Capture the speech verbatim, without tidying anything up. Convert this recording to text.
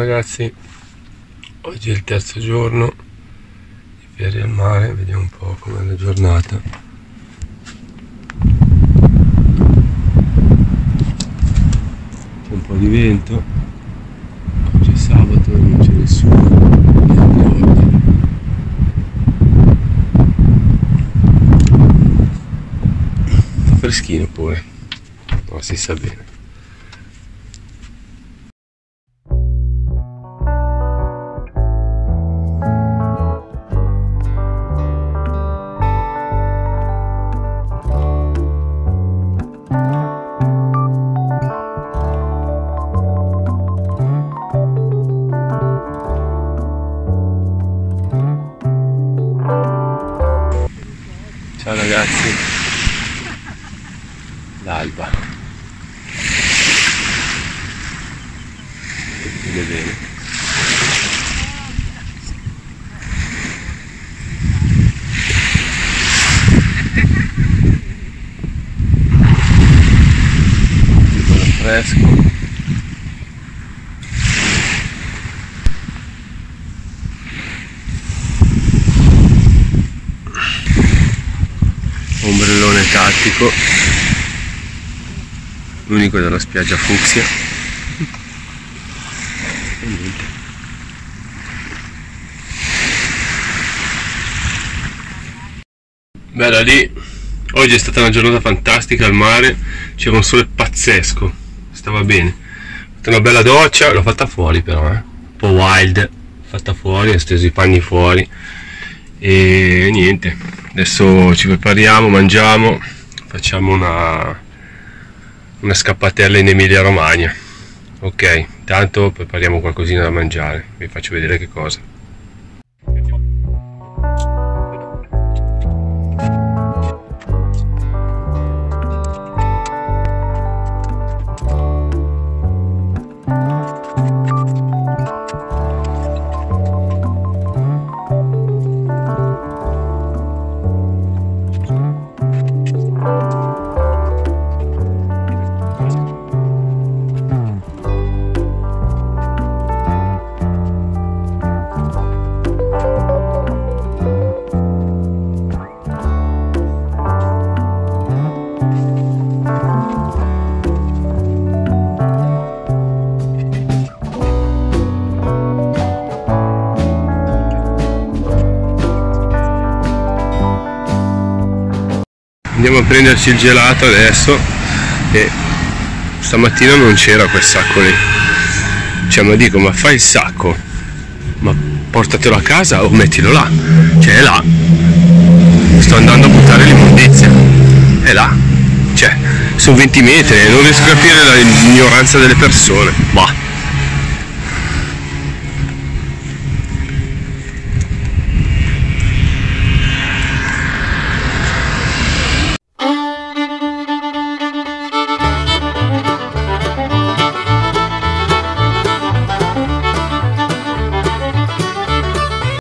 ragazzi, oggi è il terzo giorno di ferie al mare, vediamo un po' com'è la giornata. C'è un po' di vento, oggi è sabato e non c'è nessuno. Fa freschino pure, no, si sa bene. Ciao ragazzi, l'alba, vede bene. Bello fresco. Ombrellone tattico, l'unico della spiaggia fucsia. E niente. Bella lì, oggi è stata una giornata fantastica al mare, c'era un sole pazzesco, stava bene. Ho fatto una bella doccia, l'ho fatta fuori però, eh. un po' wild, fatta fuori, ho steso i panni fuori e niente. Adesso ci prepariamo, mangiamo, facciamo una, una scappatella in Emilia Romagna. Ok, intanto prepariamo qualcosina da mangiare, vi faccio vedere che cosa. Andiamo a prenderci il gelato adesso e stamattina non c'era quel sacco lì, cioè ma dico ma fai il sacco, ma portatelo a casa o mettilo là, cioè è là, sto andando a buttare l'immondizia, è là, cioè sono venti metri e non riesco a capire l'ignoranza delle persone, bah.